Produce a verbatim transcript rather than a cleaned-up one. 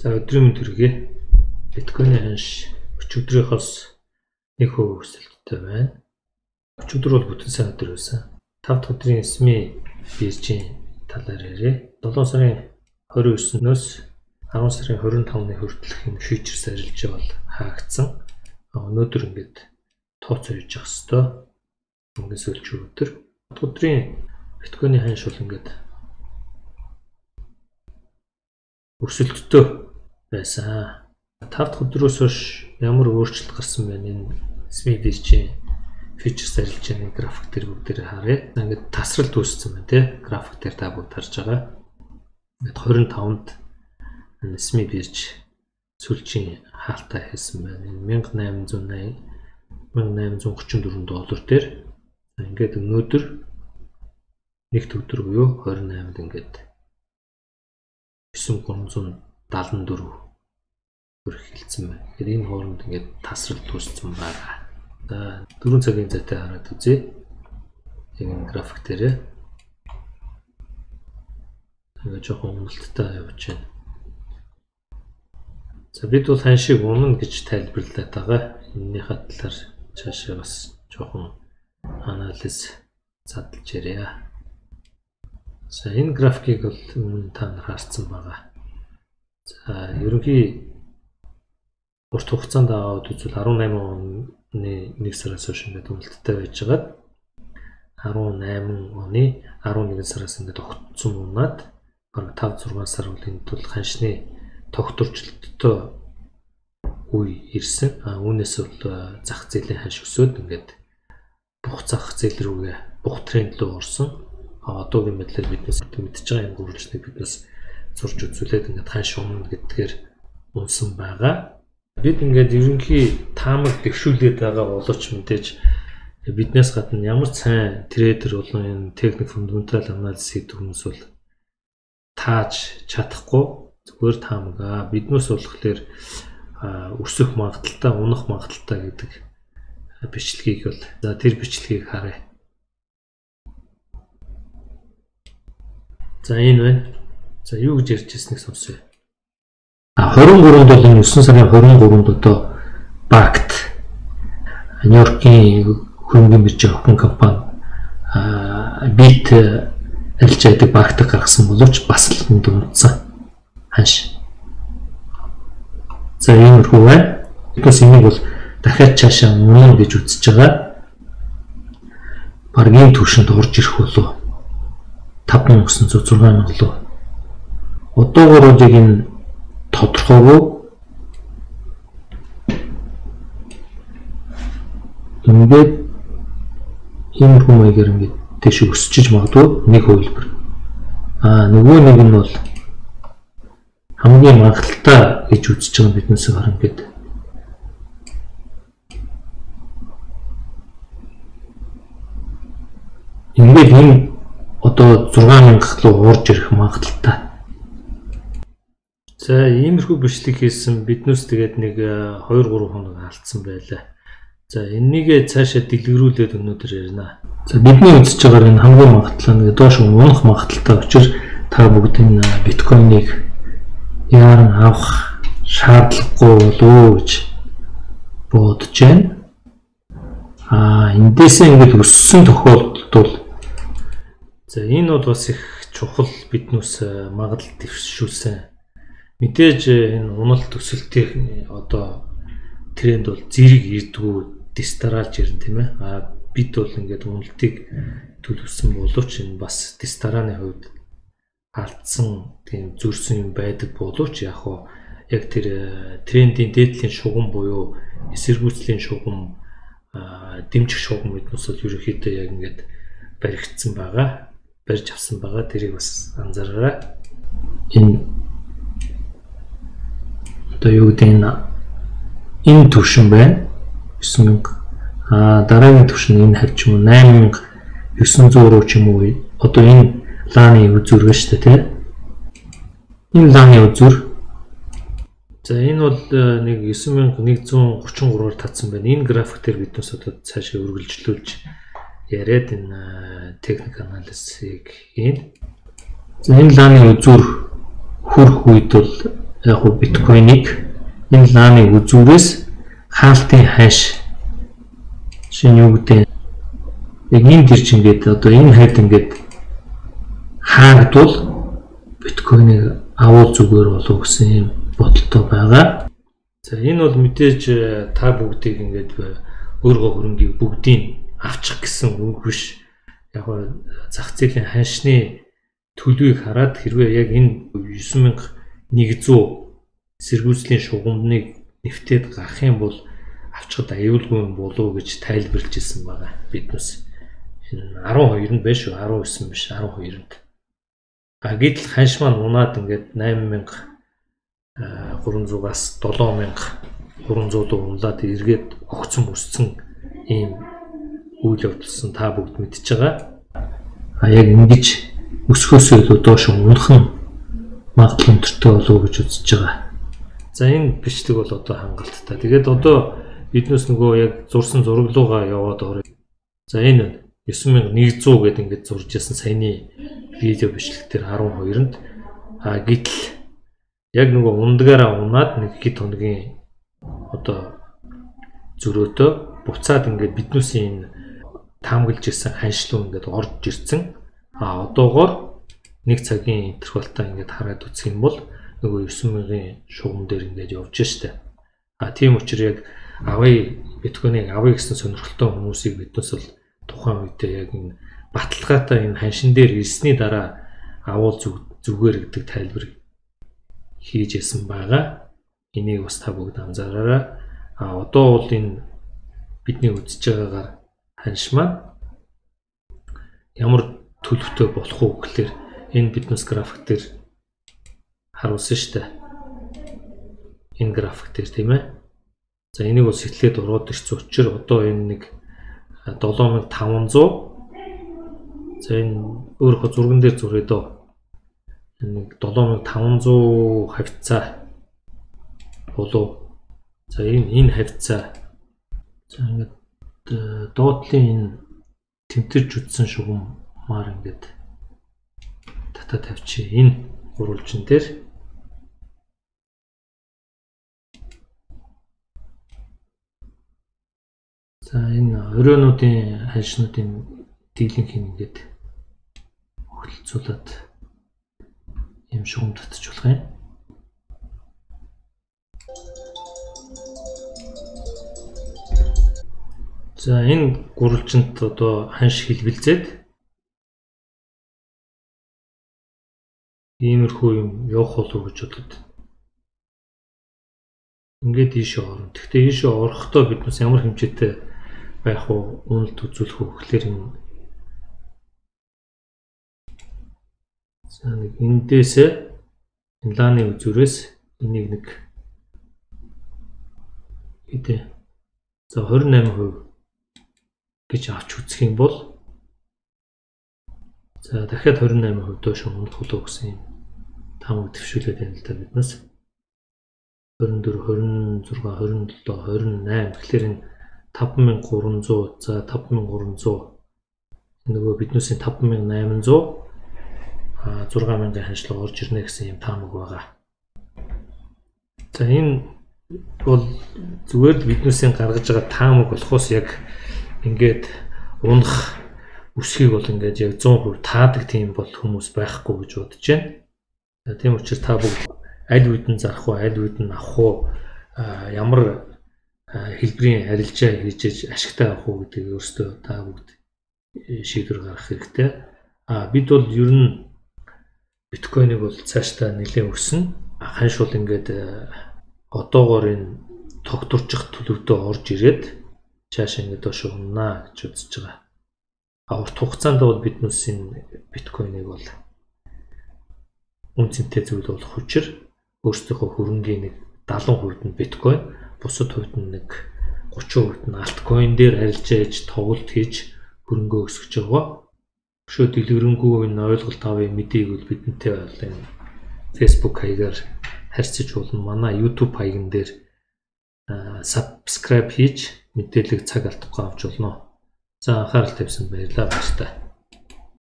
За өдрийн мэнд хүргэе. Биткойн ханш өчигдрийнхоос нэг хувь өсөлттэй байна. Өчигдөр бол бүтэн сайн өдөр байсан. тав дахь өдрийн эс эм и биржийн талаар ярив. долоо сарын хорин өсөнөөс арван сарын хорин тавны хүртэлх юм фьючерс арилжаа бол хаагдсан. Өнөөдөр ингээд тооцоо хийж явах хэвээр. Ингээс өлч өдөр. Өдрийн биткойны ханш бол ингээд өсөлттэй байсан. тав дахь өдрөөс хойш ямар өөрчлөлт гарсан бэ? Энэ эс эм и биржийн фьючерс арилжааны график дээр бүгдээрээ харъя. Ингээд тасралт үүссэн байна тий. График дээр та бүгд харж байгаа. Ингээд хорин тавнд эс эм и бирж сүүлчийн хаалтаа хийсэн байна. Энэ мянга найман зуун найман мянга найман зуун гучин дөрвөн доллар дээр. Ингээд өнөөдөр нэгд өдөр буюу хорин найманд ингээд девять гурван зуун даалан дөрөв хүрэх хэлсэн байна. Тэгэхээр энэ хооронд ингээд тасралт үүссэн байна. За дөрвөн цагийн зайтай хараад үзье. Энэ график дээр ингээд жоохон уналттай явж байна. За бид бол ханшийг унана гэж тайлбарлаад байгаа. Энэнийхээ талаар цаашаа бас жоохон анализ задлж ярья. За энэ графикийг бол өмнө та нар харсан байгаа. За ерөнхий урт хугацаанд аваад үзвэл арван найман оны нэг сараас хойш ингээд үнэлттэй байж байгаад арван найман оны арван нэгэн сараас ингээд огтцсон унаад бараг тав зургаан сар бол энд бол ханшны тогтворчлолттой үе ирсэн. А үүнээс бол зах зээлийн ханш өсөөд ингээд бүх зах зээл рүүгээ бүх тренд рүү орсон. А одоогийн байдлаар биднес мэдж байгаа юм гөрөлжлийг биднес зурж үзүүлээд ингээд ханш өмнө гэдгээр унсан байгаа. Бид ингээд ерөнхий таамаг дэвшүүлээд байгаа боловч мэдээж биднээс гадна ямар сайн трейдер болон энэ техник фундаментал анализ хийдэг хүмүүс бол тааж чадахгүй зүгээр таамаг. Биднээс болохоор өсөх магадaltaй, унах магадaltaй гэдэг бичлэгийг бол за тэр бичлэгийг харъя. За энэ байна. За юу гэж ярьж ирснийг сонсъё. хорин гурванд бол энэ өссөн сарын хорин гурванд одоо Бакт Нью-Йоркийн хөрөнгөний биржийн охин компани бит арилжаадаг Бактыг гаргасан боловч бас л энд унтсан ханш. За энэ хүү байна. Бидээс энийг бол дахиад цаашаа унана гэж үзэж байгаа. Баргийн түвшинд орж ирэх болов тавд мянга зургаан зуун лөө. Одоогоор бол энэ тодорхойгүй ингээд энэ хүү маягаар ингээд тийш өсчиж магадгүй нэг хувилбар. Аа нөгөө нэг нь бол хамгийн магадaltaй гэж үзэж байгаа биднээс харин гээд ингээд энэ одоо зургаан мянга руу орж ирэх магадaltaй. За иймэрхүү бичлэг хийсэн биднээс тэгээд нэг хоёр гурван хоног алдсан байлаа. За энэнийг цаашаа дэлгэрүүлээд өнөөдөр ярина. За бидний үзэж байгаа энэ хамгийн магадлал нэг доош унах магадaltaй учраас та бүгд энэ биткойныг яаран авах шаардлагагүй болов гэж бодож байна. Аа эндээсээ ингэж өссөн тохиолдолд бол за энэ бол бас их чухал биднээс магадлал дэвшүүлсэн. Мэдээж энэ уналт өсөлтийн одоо тренд бол зэрэг ирдгүү дистаралж ирнэ тийм ээ. А бид бол ингээд уналтыг төлөвсөн боловч энэ бас дистарааны хувьд алдсан тийм зөрсөн юм байдаг боловч яг хоо яг тэр трендийн дээдлийн шугам буюу эсэргүүцлийн шугам дэмжих шугам биднээс бол ерөнхийдөө яг ингээд баригдсан байгаа. Барьж авсан байгаа. Тэрийг бас анзаараарай. Энэ одоо юу гэдэг нь энэ түвшин байна. девять мянга. Аа дараагийн түвшин энэ харж юм уу найман мянга девятьсот руу ч юм уу. Одоо энэ лааны үзүр байна шүү дээ тий. Энэ лааны үзүр. За энэ бол нэг девять мянга нэг зуун гучин гурваар татсан байна. Энэ график дээр биднээс одоо цаашаа үргэлжлүүлж яриад энэ техник анализыг хийн. За энэ лааны үзүр хүрх үед бол яг нь биткойныг энэ лааны үзүүрээс хаалтын хаш шинэ юу гэдэг яг энэ дэрч ингээд одоо энэ хайд ингээд хаагдвал биткойныг авал зүгээр болов гэсэн юм бодолтой байгаа. За энэ бол мэдээж та бүгдийг ингээд өөргөө хөрөнгийг бүгдийг авчих гэсэн үг биш. Яг нь зах зээлийн ханшны төлөвийг хараад хэрвээ яг энэ девять мянга нэгдүгээр сэргүүцлийн шугамныг нэвтээд гарах юм бол авчихад аюулгүй юм болов гэж тайлбарлаж ирсэн байгаа биднээс. Энэ арван хоёр нь биш үү? арван девять биш, арван хоёрт. А гэтэл ханш маань унаад ингээд восемь мянга гурван зуугаас долоо мянга гурван зуун унлаад эргээд огцон өссөн ийм үйл явдалсан та бүгд мэдж байгаа. А яг ингэж өсөхөөсөө илүү доош унах нь магадлал өнтертэй болов гэж үзэж байгаа. За энэ бичлэг бол одоо хангалттай. Тэгээд одоо биднээс нөгөө яг зурсан зураглуугаа яваад орё. За энэ девять мянга нэгдүгээр гэдэг ингэж зурж ясан саяны видео бичлэг дээр арван хоёрт. А гэтэл яг нөгөө ундагаараа унаад нэг хэд хоногийн одоо зөрөөтэй буцаад ингээд биднээс энэ таамаглаж ирсэн ханшлуу ингээд орж ирсэн. А одоогоор нэг цагийн интервалтай ингээд хараад үзэх юм бол нөгөө девять мянгагийн шугам дээр ингээд явж штэ. А тийм учраас яг авъя биткойныг авъя гэсэн сонирхолтой хүмүүсийг биднээс бол тухайн үедээ яг энэ баталгаатай энэ ханшин дээр ирсний дараа авал зүгээр гэдэг тайлбар хийж ясан байгаа. Энийг бас та бүгд анзаараарай. А одоо бол энэ бидний үзэж байгаагаар ханш маань ямар төлөвтэй болох уу гэхээр энэ биднес график дээр харуулсан шүү дээ. Энэ график дээр тийм ээ. За энийг бол сэтлээд ороод ирсэн учраас одоо энэ нэг долоо мянга таван зуун. За энэ өөрөө зурган дээр зурээ дөө. Нэг долоо мянга таван зуун хавцаа болов. За энэ энэ хавцаа. За ингээд доотлын энэ тэмтэрч үтсэн шугамар ингээд татаа тавьчих. Энэ гурвалжин дээр за энэ оройнуудын ханшнуудын дийлэнх ингээд хөлцүүлээд юм шугам татчих болох юм. За энэ гурвалжинд одоо ханш хэлбэлзээд иймэрхүү юм явах болов гэж бодод. Ингээд ийшээ орно. Гэхдээ ийшээ орохдоо биднээс ямар хэмжээтэй байх уу, уналт үзүүлэх үү гэхлээр энэ за нэг эндээсээ энэ лааны үзүүрээс энийг нэг хэдэ за двадцать восемь процент гэж авч үзэх юм бол за дахиад двадцать восемь процент доош унах болов гэсэн юм таамаг төвшүүлээд байна л да биднээс. двадцать четыре, двадцать шесть, двадцать семь, двадцать восемь тэгэхээр энэ таван мянга гурван зуун за таван мянга гурван зуун нөгөө биднээс таван мянга восемь зуун а зураг мянган ханшлага орж ирнэ гэсэн юм таамаг байгаа. За энэ бол зүгээр л биднээс гаргаж байгаа таамаг болохоос яг ингээд унах өсхийг бол ингээд яг сто процент таадаг тийм бол хүмүүс байхгүй гэж бодож байна. Тийм учраас та бүгд аль үед нь зарах уу, аль үед нь авах уу, ямар хэлбэрийн арилжаа хийж ашигтай авах уу гэдгийг өөрсдөө та бүгд шийдвэр гаргах хэрэгтэй. А бид бол ер нь биткойныг бол цаашдаа нэлээд өснө. Ханш бол ингээд одоогоор энэ тогтворчих төлөвдөө орж ирээд цаашаа ингээд доош унаа гэж үзэж байгаа. А урт хугацаанд бол биднээс энэ биткойныг бол үнцэнтэй зүйл болох учраас өөрсдийнхөө хөрөнгийн нэг дагалан хувьд нь биткойн, бусад хувьд нь нэг гучин хувьд нь алткойн дээр арилжаа хийж тоглолт хийж хөрөнгөө өсгөж байгаа. Өшөө дэлгэрэнгүй энэ ойлголт авъя мэдээг бол бидэнтэй бол энэ Facebook хаягаар харьцаж болно. Манай YouTube хаягн дээр subscribe хийж мэдээлэл цаг алдахгүй авч болно. За анхаарал тавьсанд баярлалаа баяртай.